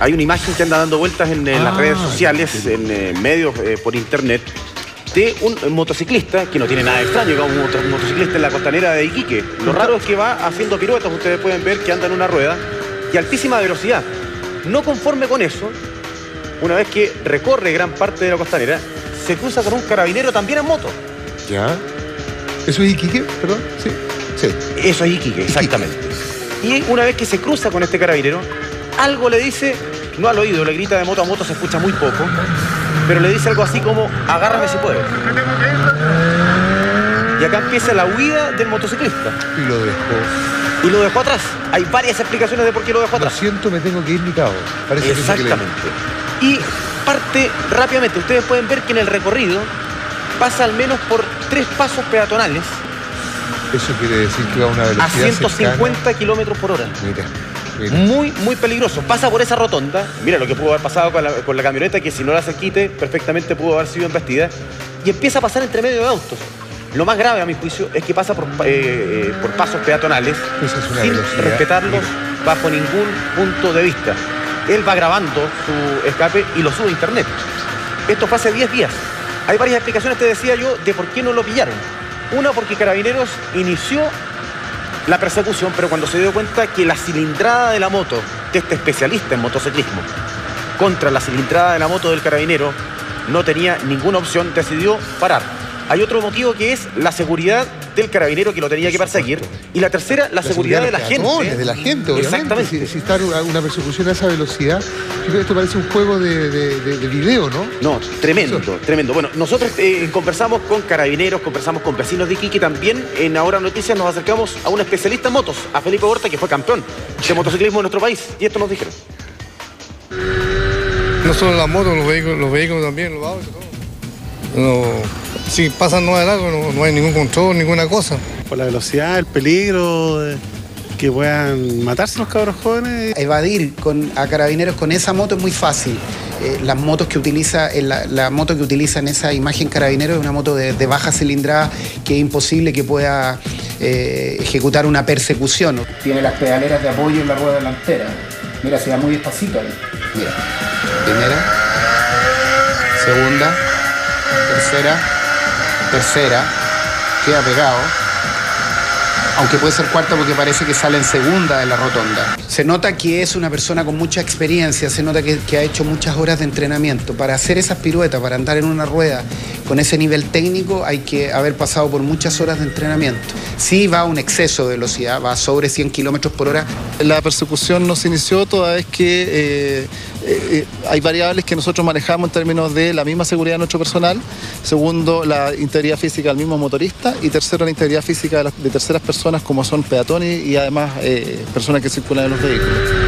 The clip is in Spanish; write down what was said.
Hay una imagen que anda dando vueltas en las redes sociales, en medios por internet, de un motociclista, que no tiene nada de extraño, como un motociclista en la costanera de Iquique. Lo raro es que va haciendo piruetas, ustedes pueden ver que anda en una rueda, y a altísima velocidad. No conforme con eso, una vez que recorre gran parte de la costanera, se cruza con un carabinero también en moto. ¿Ya? ¿Eso es Iquique? Perdón. Sí. Sí. Eso es Iquique, exactamente. Y una vez que se cruza con este carabinero, algo le dice, no al oído, le grita de moto a moto, se escucha muy poco, pero le dice algo así como, agárrame si puedes. Y acá empieza la huida del motociclista. Y lo dejó. Y lo dejó atrás. Hay varias explicaciones de por qué lo dejó atrás. Lo siento, me tengo que ir, mi cabo. Parece exactamente. Y parte rápidamente. Ustedes pueden ver que en el recorrido pasa al menos por 3 pasos peatonales. Eso quiere decir que va a una velocidad a 150 kilómetros por hora. Mira. Muy, muy peligroso. Pasa por esa rotonda. Mira lo que pudo haber pasado con la camioneta, que si no la se quite, perfectamente pudo haber sido embestida. Y empieza a pasar entre medio de autos. Lo más grave, a mi juicio, es que pasa por pasos peatonales sin respetarlos bajo ningún punto de vista. Él va grabando su escape y lo sube a internet. Esto fue hace 10 días. Hay varias explicaciones, te decía yo, de por qué no lo pillaron. Una, porque Carabineros inició la persecución, pero cuando se dio cuenta que la cilindrada de la moto de este especialista en motociclismo contra la cilindrada de la moto del carabinero no tenía ninguna opción, decidió parar. Hay otro motivo, que es la seguridad del carabinero, que lo tenía que perseguir. Y la tercera, la seguridad de la gente. De la gente, obviamente. Exactamente. Si está una persecución a esa velocidad, yo creo que esto parece un juego de video, ¿no? No, tremendo, tremendo. Bueno, nosotros conversamos con carabineros, conversamos con vecinos de Iquique. También en Ahora Noticias nos acercamos a un especialista en motos, a Felipe Horta, que fue campeón de motociclismo en nuestro país. Y esto nos dijeron. No solo las motos, los vehículos también, los autos, todo. No, si pasan no de largo, no hay ningún control, ninguna cosa. Por la velocidad, el peligro, que puedan matarse los cabros jóvenes. Evadir a Carabineros con esa moto es muy fácil. Las motos que utiliza, la moto que utiliza en esa imagen Carabineros es una moto de baja cilindrada, que es imposible que pueda ejecutar una persecución. Tiene las pedaleras de apoyo en la rueda delantera. Mira, se va muy despacito ahí. Mira, primera, segunda, tercera, queda pegado, aunque puede ser cuarta porque parece que sale en segunda de la rotonda. Se nota que es una persona con mucha experiencia, se nota que ha hecho muchas horas de entrenamiento. Para hacer esas piruetas, para andar en una rueda con ese nivel técnico, hay que haber pasado por muchas horas de entrenamiento. Sí va a un exceso de velocidad, va sobre 100 kilómetros por hora. La persecución no se inició toda vez que hay variables que nosotros manejamos en términos de la misma seguridad de nuestro personal. Segundo, la integridad física del mismo motorista. Y tercero, la integridad física de terceras personas, como son peatones y además personas que circulan en los vehículos.